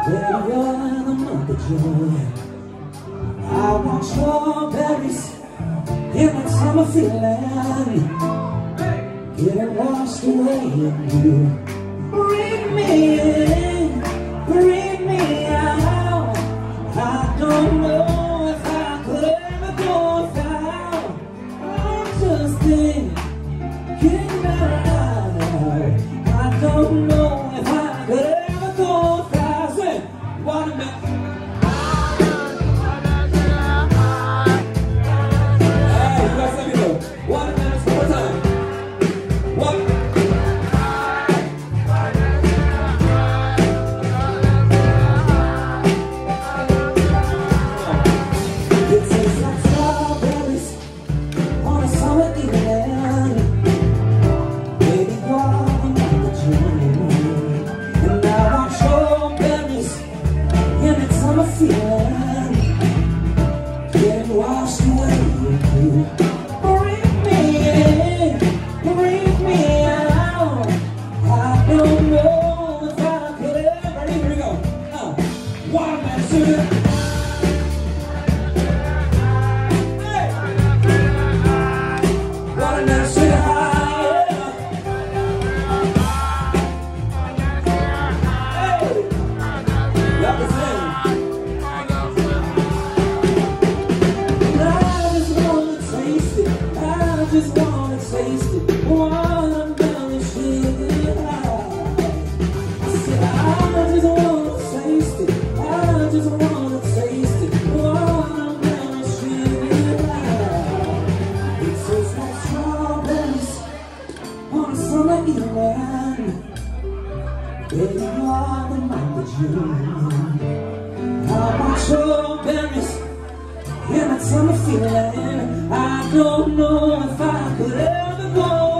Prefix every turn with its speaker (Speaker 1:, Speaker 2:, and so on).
Speaker 1: Baby, you're the month of June. I want strawberries in that summer feeling. Get lost away in you. Bring me in, bring me out. I don't know if I could ever go without. I'm just thinking out. I don't know if I could ever go without. Say, what a minute. Getting washed away with you. Bring me in, bring me out. I don't know if I could ever. Here we go. Watermelon sugar. Hey. Watermelon sugar high. Hey. Love the same. I just wanna taste it. Watermelon sugar high. I said I just wanna taste it. I just wanna taste it. Watermelon sugar high. It tastes like strawberries on a summer evening. Baby, you are the month of June. I want strawberries in that summer feeling. I don't know if I could ever go